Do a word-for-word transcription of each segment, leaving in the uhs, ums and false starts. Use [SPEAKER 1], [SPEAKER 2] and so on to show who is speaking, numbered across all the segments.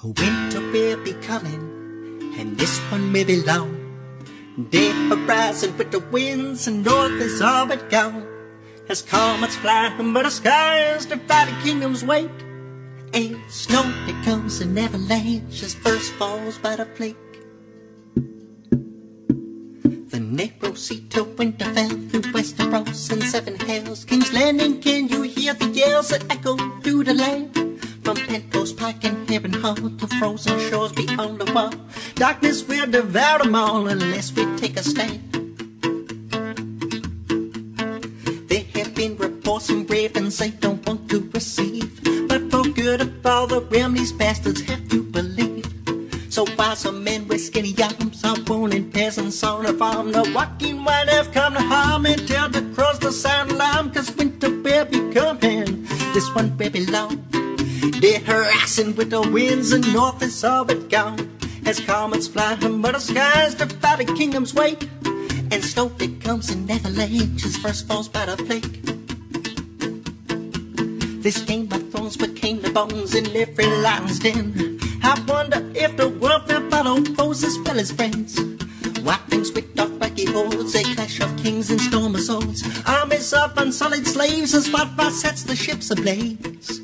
[SPEAKER 1] Winter will be coming, and this one may be long. Day horizon with the winds, and north is all but gone. As comets fly, but the skies divided kingdoms wait. And snow that comes in avalanche as first falls by the flake. The narrow sea till winter fell through Westeros and seven hells. King's Landing, can you hear the yells that echo through the land? From Pentos, Pike, and Harrenhal to frozen shores beyond the wall. Darkness will devour them all unless we take a stand. There have been reports from ravens they don't want to receive, but for good of all the realm these bastards have to believe. So why some men with skinny arms are warning peasants on a farm? The walking white have come to harm and tell the crows to sound alarm, cause winter will be coming, this one will be long. They're harassing with the winds, and north is all but gone. As comets fly, but the skies divided kingdoms wait. And snow that comes in avalanches first falls by the flake. This Game of Thrones became the bones in every lion's den. I wonder if the world will follow foes as well as friends. Wild things with dark wacky hordes, a clash of kings and storm of swords. Armies of unsullied slaves as wildfire sets the ships ablaze.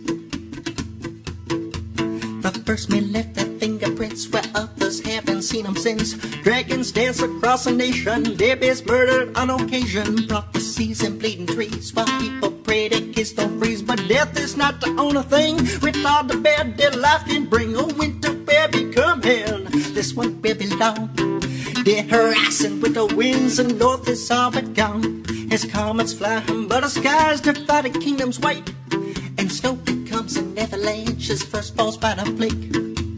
[SPEAKER 1] The first men left their fingerprints where others haven't seen them since. Dragons dance across a nation, babies murdered on occasion. Prophecies and bleeding trees while people pray their kids don't freeze. But death is not the only thing with all the bad that life can bring. Oh, winter will be coming, this one will be long. They're harassing with the winds, and north is all but gone. As comets fly, but the skies divided kingdoms wait. And snow that comes in avalanches first falls by the flake.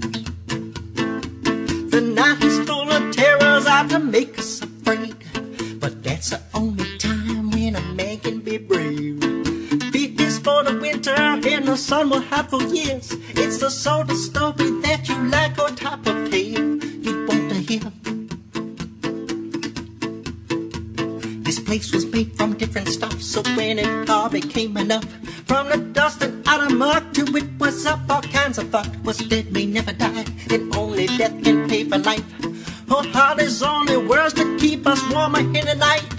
[SPEAKER 1] The night is full of terrors out to make us afraid, but that's the only time when a man can be brave. Fear is for the winter and the sun will hide for years. It's the sort of story that you like on top of tale you want to hear. This place was made from different stuff, so when it all became enough, from the dust and out of mud to it was up all kinds of fuck. Was dead may never die, and only death can pay for life. Her heart is only words to keep us warmer in the night.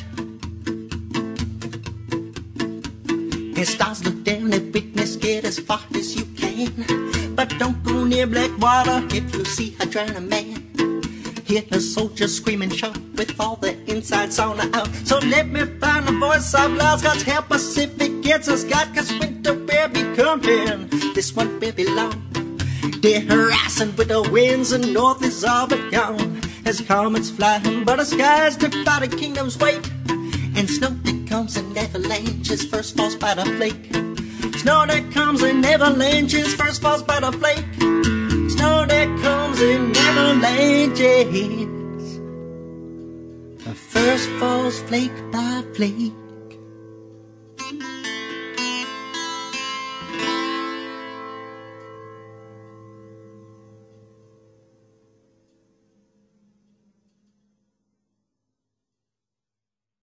[SPEAKER 1] And stars look down and witness, get as far as you can, but don't go near black water if you see a drowning man. Hear the soldiers scream and shout with all the insides on the out. So let me find the voice of loud, God's help us if it gets us got, cause winter will be coming, this one will be long. They're harassing with the winds, and north is all but gone. As comets fly, but the skies divided kingdoms wait. And snow that comes in avalanches first falls by the flake. Snow that comes in avalanches first falls by the flake. Snow that comes in avalanches first falls flake by flake.